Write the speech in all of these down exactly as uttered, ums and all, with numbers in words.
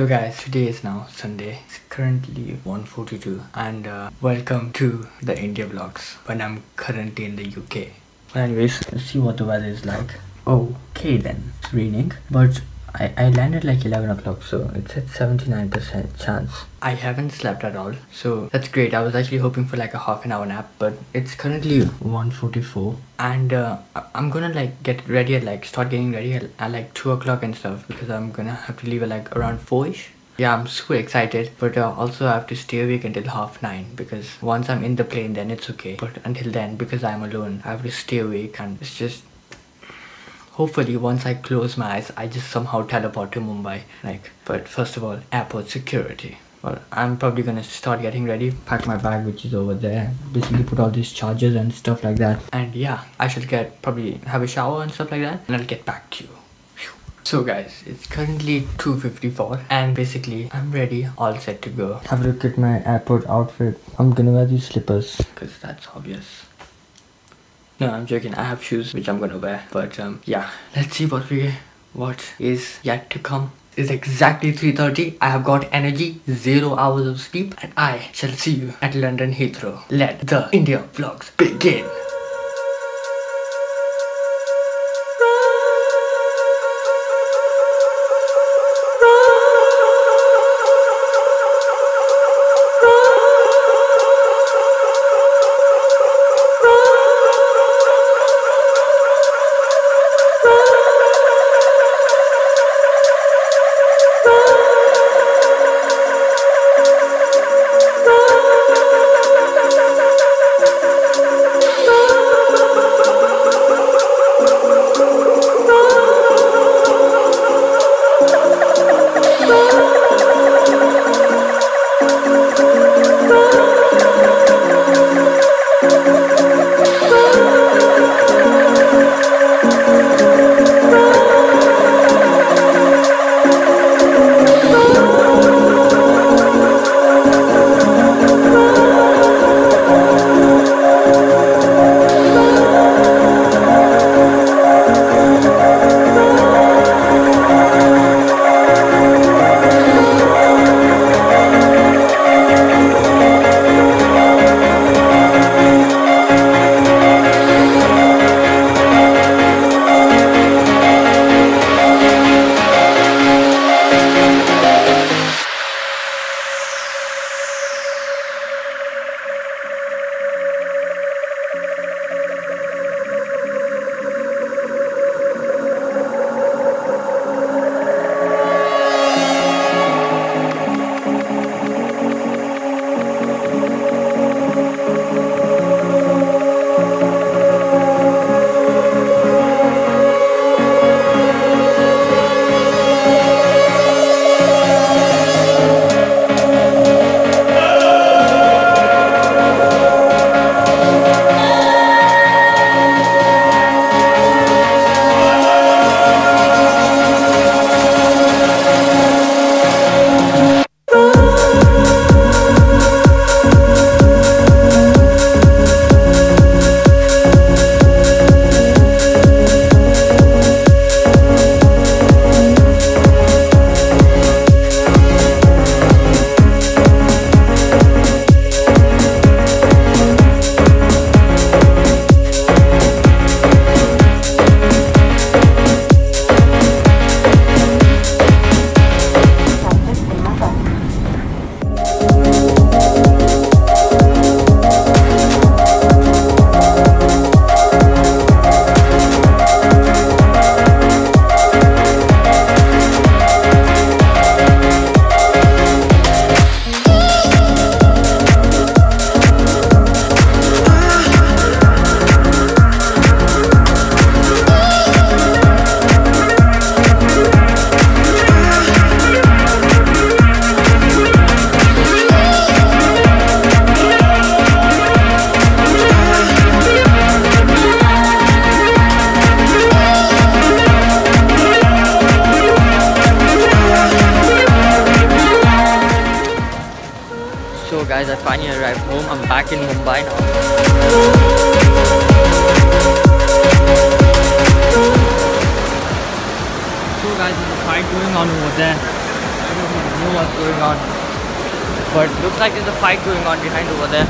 So guys, today is now Sunday. It's currently one forty-two and uh, welcome to the India vlogs when I'm currently in the U K. But anyways, let's see what the weather is like. Okay then, it's raining, but I, I landed like eleven o'clock, so it's at seventy-nine percent chance. I haven't slept at all, so that's great. I was actually hoping for like a half an hour nap, but it's currently one forty-four and uh, I'm gonna like get ready at like start getting ready at, at like two o'clock and stuff, because I'm gonna have to leave at like around four-ish. Yeah, I'm super excited, but uh, also I have to stay awake until half nine, because once I'm in the plane then it's okay, but until then, because I'm alone, I have to stay awake, and it's just hopefully once I close my eyes I just somehow teleport to Mumbai. Like, but first of all, airport security. Well, I'm probably gonna start getting ready, pack my bag which is over there, basically put all these chargers and stuff like that, and yeah, I should get probably have a shower and stuff like that, and I'll get back to you. So guys, it's currently two fifty-four and basically I'm ready, all set to go. Have a look at my airport outfit. I'm gonna wear these slippers because that's obvious. No, I'm joking. I have shoes which I'm gonna wear, but um yeah, let's see what we what is yet to come. It's exactly three thirty. I have got energy, zero hours of sleep, and I shall see you at London Heathrow. Let the India vlogs begin. guys, I finally arrived home. I'm back in Mumbai now. So guys, there's a fight going on over there. I don't know. know what's going on. But looks like there's a fight going on behind over there.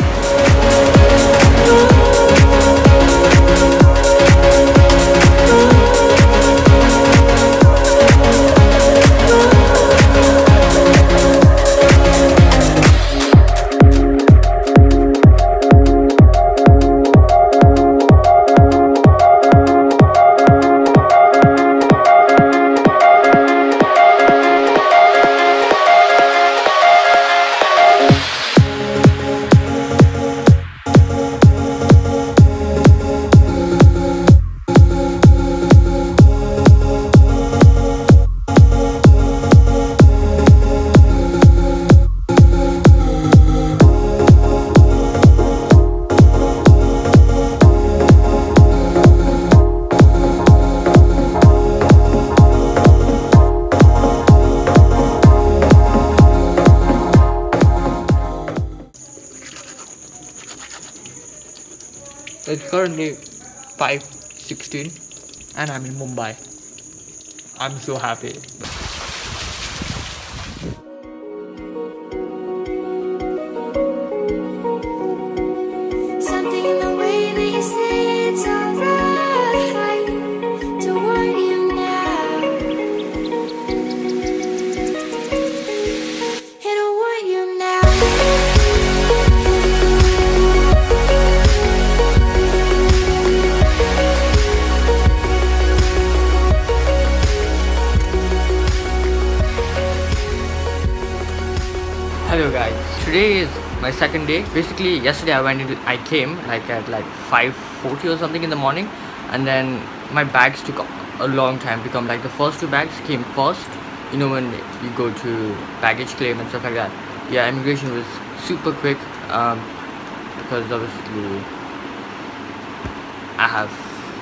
It's currently five sixteen and I'm in Mumbai. I'm so happy. Something in the way that you say it's alright to want you now. And I want you now. Hello guys, today is my second day. Basically yesterday I went into I came like at like five forty or something in the morning, and then my bags took a long time to come. Like the first two bags came first, you know, when you go to baggage claim and stuff like that. Yeah, immigration was super quick, um, because obviously I have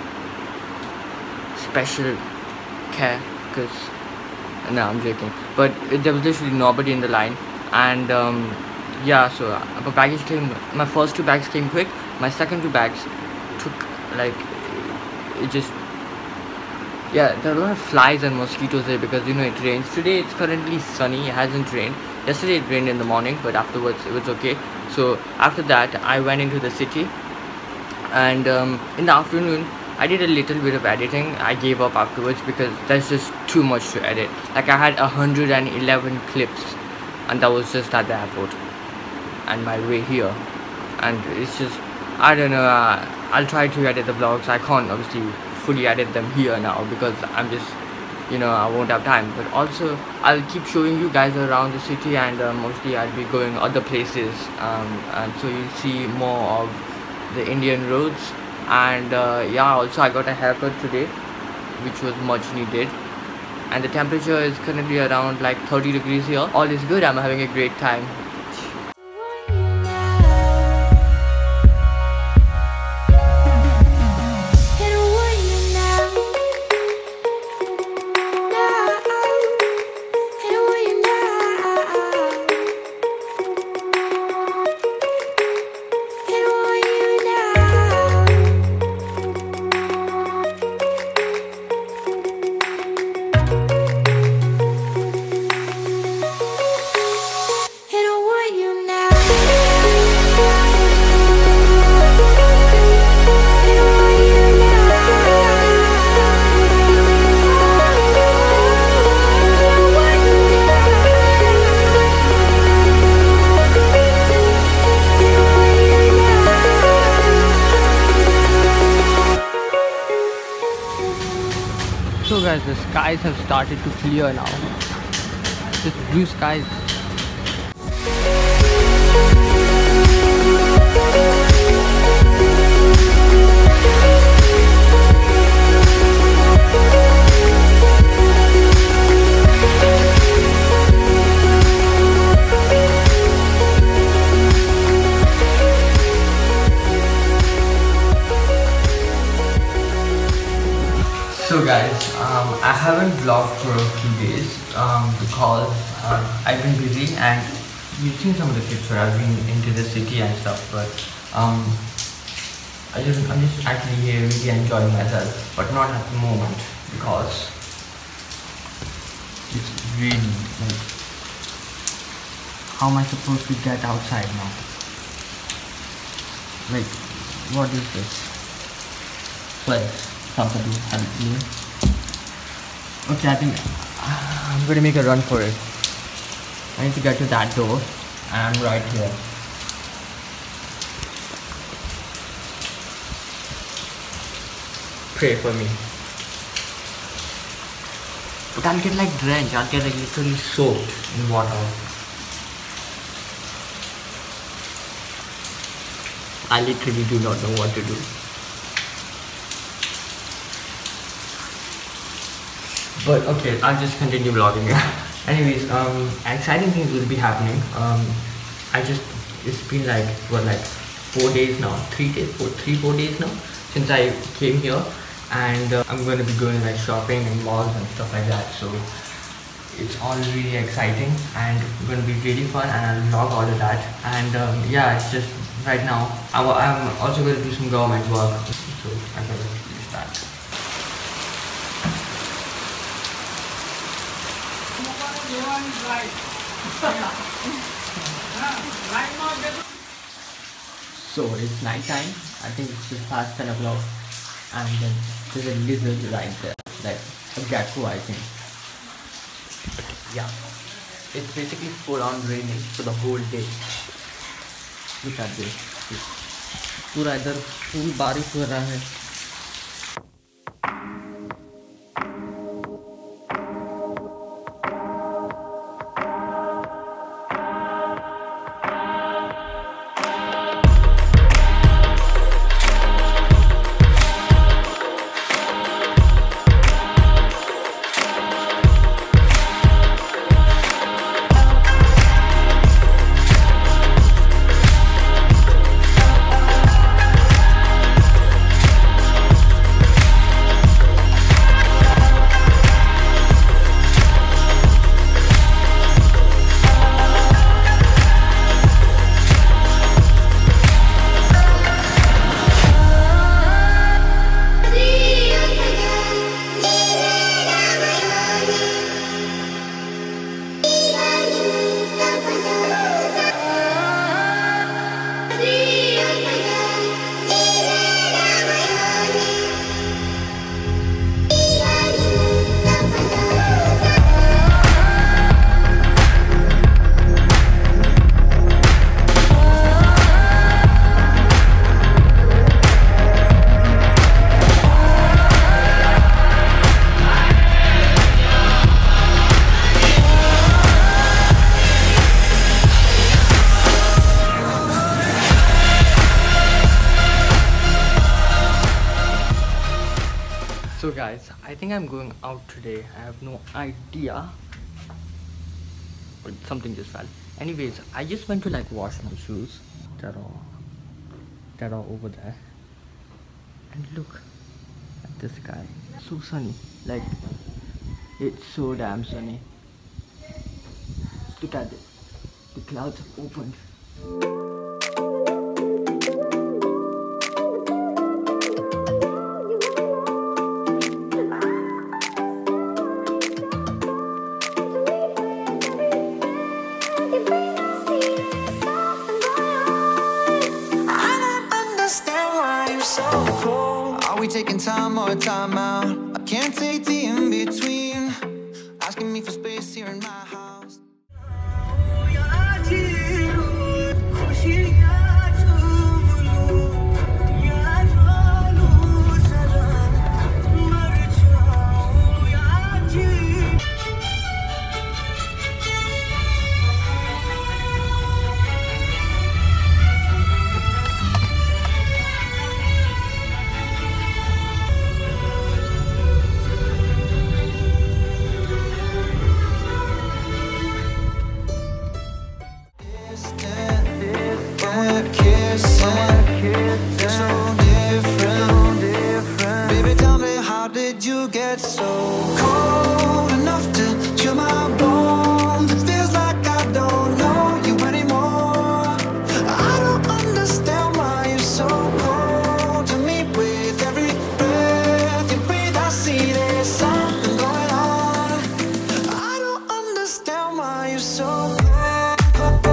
special care because no, I'm joking, but it, there was literally nobody in the line. And um, yeah, so uh, baggage claim, my first two bags came quick. My second two bags took like, it just, yeah, there are a lot of flies and mosquitoes there because, you know, it rains. Today it's currently sunny, it hasn't rained. Yesterday it rained in the morning, but afterwards it was okay. So after that I went into the city, and um, in the afternoon I did a little bit of editing. I gave up afterwards because there's just too much to edit. Like I had one hundred eleven clips, and that was just at the airport and my way here, and it's just, I don't know, uh, I'll try to edit the vlogs. I can't obviously fully edit them here now because I'm just, you know, I won't have time, but also I'll keep showing you guys around the city, and um, mostly I'll be going other places, um, and so you'll see more of the Indian roads. And uh, yeah, also I got a haircut today, which was much needed. And the temperature is currently around like thirty degrees here. All is good, I'm having a great time. So guys, the skies have started to clear now. Just blue skies. So guys, um, I haven't vlogged for a few days um, because uh, I've been busy, and you've seen some of the clips where I've been into the city and stuff, but um, I just, I'm just actually here really enjoying myself, but not at the moment because it's really like How am I supposed to get outside now? Wait, what is this? Well, something to help me. Okay, I think uh, I'm gonna make a run for it. I need to get to that door, and I'm right here. Pray for me. But I'll get like drenched, I'll get like literally soaked in water. I literally do not know what to do. But okay, I'll just continue vlogging. Anyways, um, exciting things will be happening. Um, I just, it's been like, what, like four days now, three days, four, three, four days now since I came here. And uh, I'm going to be going like shopping in malls and stuff like that. So it's all really exciting and going to be really fun, and I'll vlog all of that. And um, yeah, it's just right now I, I'm also going to do some government work, so I'm going to use that. So it's night time. I think it's just past ten o'clock, and then there's a lizard right there, like a gecko, I think. Yeah, it's basically full on raining for the whole day. Look at this. पूरा इधर full बारिश हो रहा है. So guys, I think I'm going out today. I have no idea, but something just fell. Anyways, I just went to like wash my shoes. That are, that are over there. And look at the sky. So sunny. Like, it's so damn sunny. Look at it. The clouds have opened. Are we taking time or time out? I can't take the in-between. Asking me for space here in my house. So cold enough to chill my bones. It feels like I don't know you anymore. I don't understand why you're so cold to me. With every breath you breathe, I see there's something going on. I don't understand why you're so cold.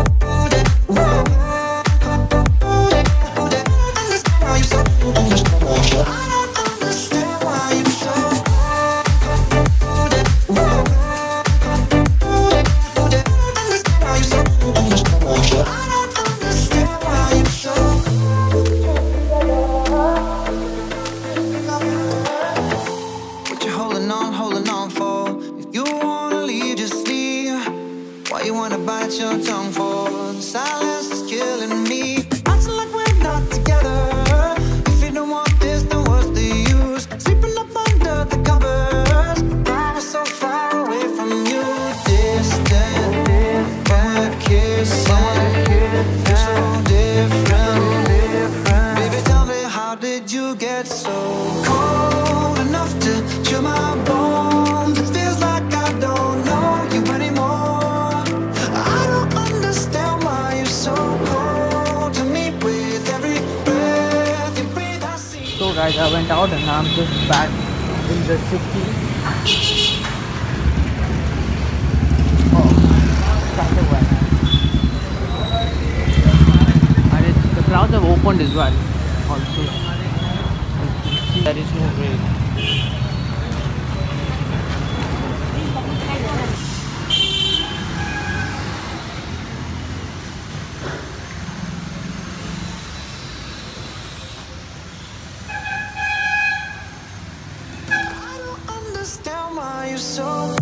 What you wanna bite your tongue for? The silence is killing me. Acting like we're not together. If you don't want this, then what's the use? Sleeping up under the covers. I was so far away from you. Distant, but we're kissing. Feel so different. Baby, tell me, how did you get so cold enough to chill my bones? It feels like I don't know you anymore. I don't understand why you're so cold to me. With every breath you breathe, I see. So guys, I went out and I'm just back in the city. Oh, that's the one. And it's, the clouds have opened as well. Also, there is no rain. I don't understand why you're so.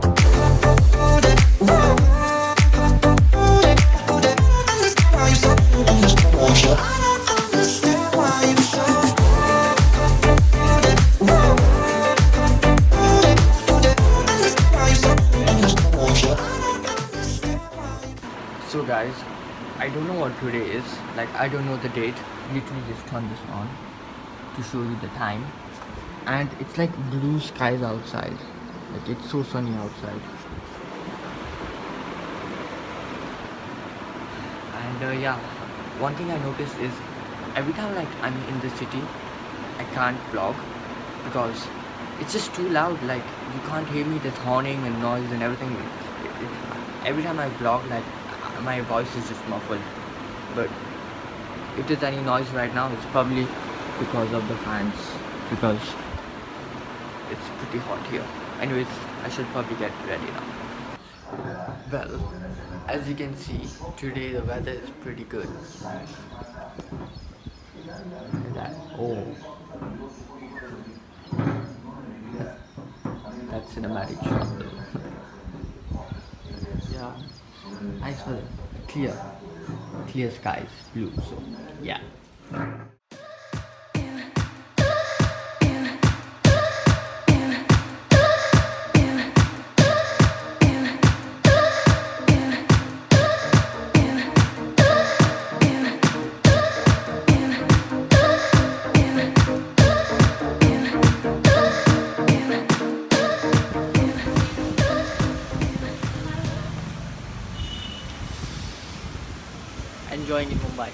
So guys, I don't know what today is. Like, I don't know the date. Literally just turn this on to show you the time. And it's like blue skies outside. Like, it's so sunny outside. And uh, yeah, one thing I noticed is every time like I'm in the city, I can't vlog because it's just too loud. Like, you can't hear me. There's horning and noise and everything. It, it, every time I vlog, like, my voice is just muffled. But if there's any noise right now, it's probably because of the fans, because it's pretty hot here. Anyways, I should probably get ready now. Well, as you can see, today the weather is pretty good. Look at that. Oh, that's cinematic shot though. Yeah, nice weather. Clear, clear skies, blue. So yeah. Enjoying in Mumbai.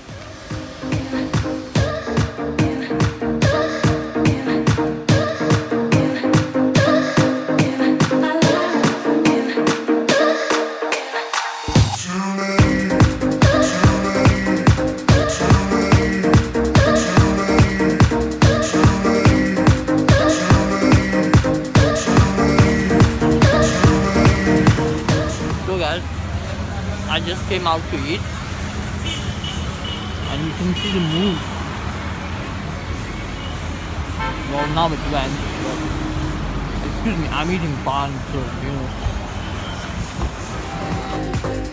So guys, I just came out to eat. And you can see the mood. Well, now it's went. Excuse me, I'm eating bun, so you know.